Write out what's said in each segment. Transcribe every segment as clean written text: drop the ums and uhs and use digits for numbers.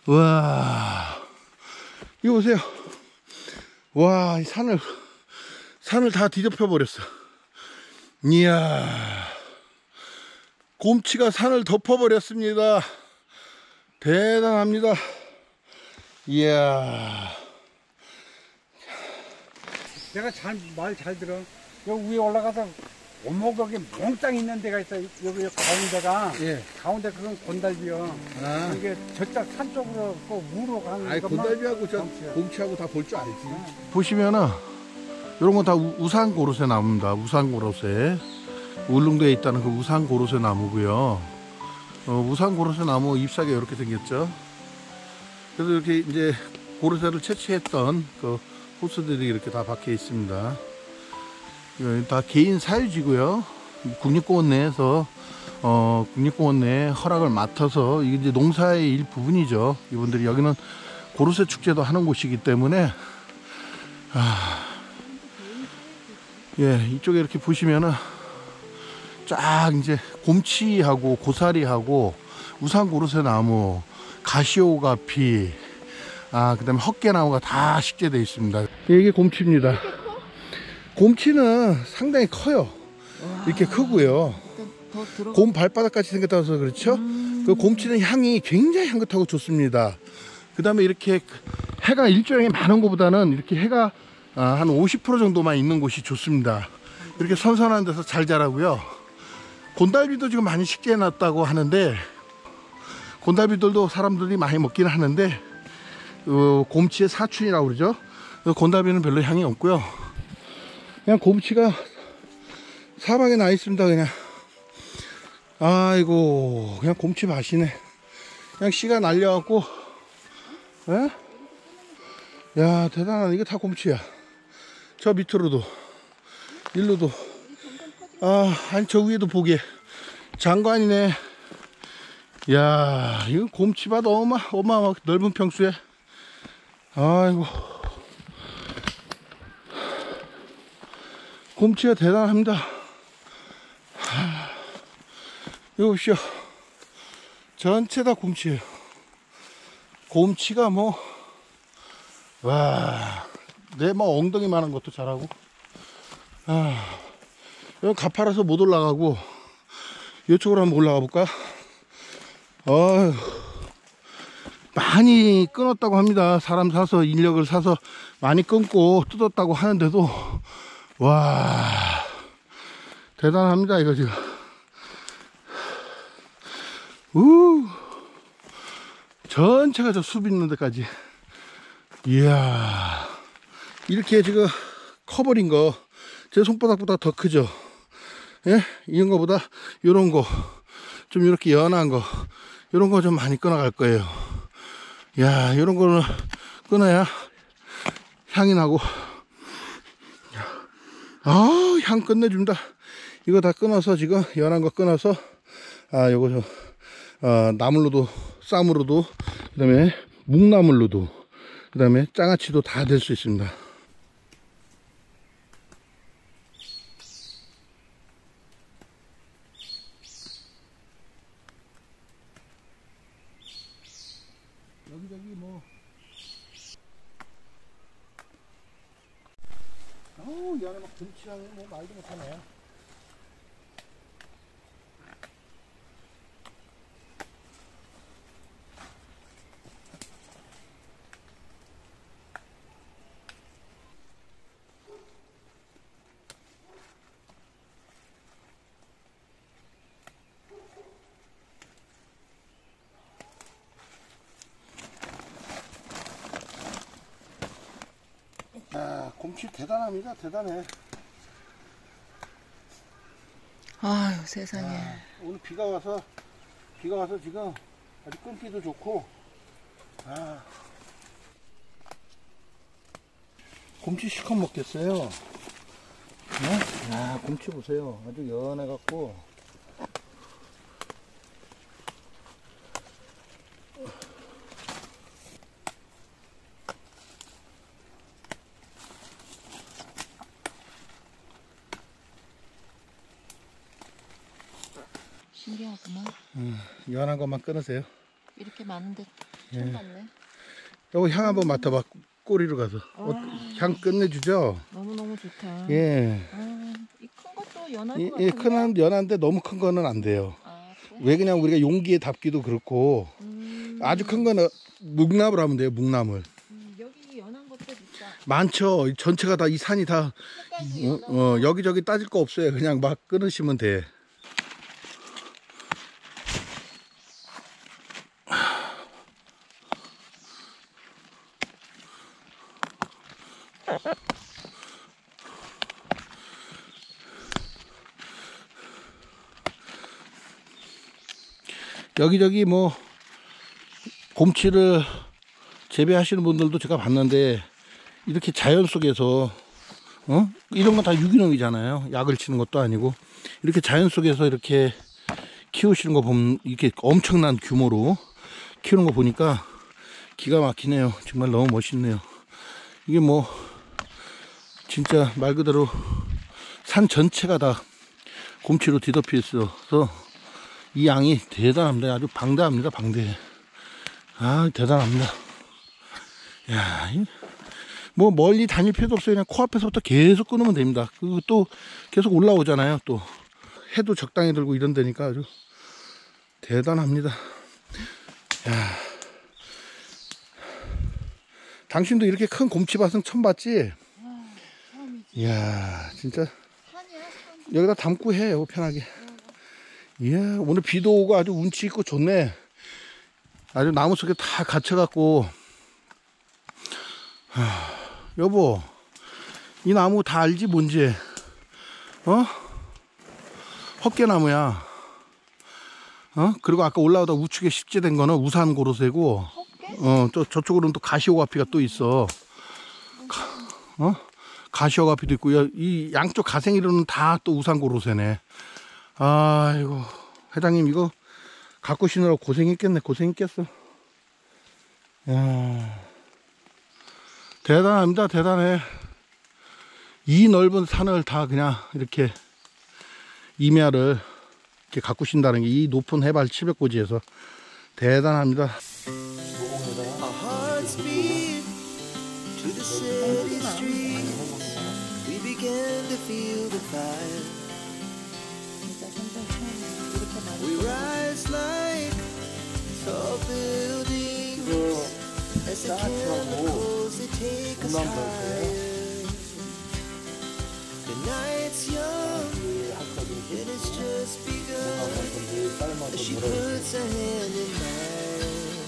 와, 이거 보세요. 와, 이 산을 다 뒤덮여 버렸어. 이야, 곰치가 산을 덮어버렸습니다. 대단합니다. 이야. 내가 말 잘 들어. 여기 위에 올라가서 오목하게 몽땅 있는 데가 있어. 여기 가운데가. 예. 가운데 그건 곤달비요. 아. 이게 저쪽 산 쪽으로 그 무로 가는 아니, 것만 곤달비하고 저 곰치야. 곰치하고 다 볼 줄 알지. 보시면은 이런 건 다 우산고로쇠 나무입니다. 우산고로쇠. 울릉도에 있다는 그 우산고로쇠 나무고요. 우산고로쇠 나무 잎사귀가 이렇게 생겼죠. 그래서 이렇게 이제 고로쇠를 채취했던 그 호수들이 이렇게 다 박혀 있습니다. 이거 다 개인 사유지고요. 국립공원 내에서 국립공원 내 허락을 맡아서 이게 이제 농사의 일부분이죠. 이분들이 여기는 고로쇠 축제도 하는 곳이기 때문에 예, 이쪽에 이렇게 보시면은 쫙 이제 곰치하고 고사리하고 우산고로쇠 나무, 가시오가피, 그다음에 헛개나무가 다 식재되어 있습니다. 이게 곰치입니다. 곰치는 상당히 커요. 이렇게 크고요. 곰 발바닥 같이 생겼다고 해서 그렇죠. 그 곰치는 향이 굉장히 향긋하고 좋습니다. 그 다음에 이렇게 해가 일조량이 많은 것보다는 이렇게 해가 한 50% 정도만 있는 곳이 좋습니다. 이렇게 선선한 데서 잘 자라고요. 곤달비도 지금 많이 식재해 놨다고 하는데, 곤달비들도 사람들이 많이 먹긴 하는데 곰치의 사촌이라고 그러죠. 곤달비는 별로 향이 없고요. 그냥 곰치가 사방에 나 있습니다. 그냥 아이고, 그냥 곰치 맛이네. 그냥 씨가 날려갖고, 에? 야, 대단하네. 이게 다 곰치야. 저 밑으로도, 일로도, 아니 저 위에도 보게 장관이네. 야, 이거 곰치밭 어마어마 넓은 평수에. 아이고, 곰치가 대단합니다. 이거 보시오. 전체 다 곰치예요. 곰치가 뭐, 와, 내 뭐 엉덩이만한 것도 잘하고. 여기 가파라서 못 올라가고, 이쪽으로 한번 올라가 볼까? 많이 끊었다고 합니다. 사람 사서, 인력을 사서 많이 끊고 뜯었다고 하는데도, 와, 대단합니다, 이거 지금. 전체가 저 숲 있는 데까지. 이야, 이렇게 지금 커버린 거, 제 손바닥보다 더 크죠? 예? 이런 거보다 요런 거, 좀 이렇게 연한 거, 요런 거 좀 많이 끊어갈 거예요. 야, 요런 거를 끊어야 향이 나고, 향 끝내줍니다. 이거 다 끊어서 지금 연한 거 끊어서, 요거 나물로도, 쌈으로도, 그 다음에 묵나물로도, 그 다음에 장아찌도 다 될 수 있습니다. 여기저기 뭐, 이 안에 막 김치랑 뭐 말도 못하네. 곰치 대단합니다. 대단해. 아유, 세상에. 오늘 비가 와서 지금 아주 끊기도 좋고. 곰치 시컷 먹겠어요. 네? 곰치 보세요. 아주 연해갖고. 신기하구만. 연한 것만 끊으세요. 이렇게 많은데 처음 봤네. 요거 향 한번 맡아봐. 꼬리로 가서. 향 끝내주죠? 너무너무 좋다. 예. 이 큰 것도 연할 것 예, 같은데? 큰 연한데 너무 큰 거는 안 돼요. 그래? 왜 그냥 우리가 용기에 담기도 그렇고, 아주 큰 거는 묵나물 하면 돼요, 묵나물. 여기 연한 것도 진짜. 많죠. 전체가 다, 이 산이 다, 여기저기 따질 거 없어요. 그냥 막 끊으시면 돼. 여기저기 뭐 곰치를 재배하시는 분들도 제가 봤는데 이렇게 자연 속에서 이런 건 다 유기농이잖아요. 약을 치는 것도 아니고 이렇게 자연 속에서 이렇게 키우시는 거 보면 이렇게 엄청난 규모로 키우는 거 보니까 기가 막히네요. 정말 너무 멋있네요. 이게 뭐 진짜 말 그대로 산 전체가 다 곰치로 뒤덮여 있어서 이 양이 대단합니다. 아주 방대합니다. 방대해. 아, 대단합니다. 야, 뭐 멀리 다닐 필요도 없어요. 그냥 코앞에서부터 계속 끊으면 됩니다. 그리고 또 계속 올라오잖아요. 또 해도 적당히 들고 이런 데니까 아주 대단합니다. 야, 당신도 이렇게 큰 곰치밭은 처음 봤지? 이야, 진짜 여기다 담고 해. 편하게. 이야, 오늘 비도 오고 아주 운치 있고 좋네. 아주 나무 속에 다 갇혀갖고. 여보, 이 나무 다 알지 뭔지? 헛개나무야. 그리고 아까 올라오다 우측에 식재된 거는 우산고로쇠고, 저쪽으로는 또 가시오가피가 또 있어. 가시오가피도 있고요. 이 양쪽 가생이로는 다 또 우산고로쇠네. 아이고, 회장님 이거 갖고 신으라고 고생했겠네. 고생했겠어. 야, 대단합니다. 대단해. 이 넓은 산을 다 그냥 이렇게 임야를 이렇게 가꾸신다는 게 이 높은 해발 700고지에서 대단합니다. Our hearts beat to the city streets. We began to feel the fire. We rise like tall buildings as the chemicals they take us higher. The night's young and it's just begun as she puts her hand in mine.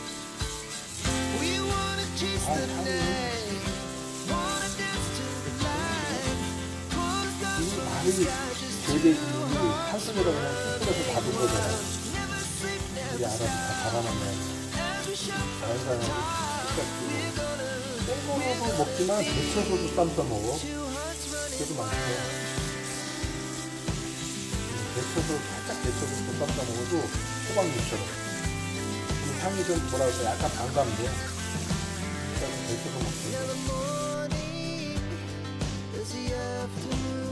We wanna chase the night, wanna dance to the light, pull the stars from the sky just two hearts. Never sleep, never stop. As we shine from the top, we're gonna 먹지만 데쳐서도 쌈 싸먹어. two hearts running 그래도 맛있어. 데쳐서 살짝 데쳐서 쌈 싸먹어도 호박잎처럼. 그 향이 좀 뭐라 그럴까 약간 반감돼. 데쳐서 먹고. in the morning as the afternoon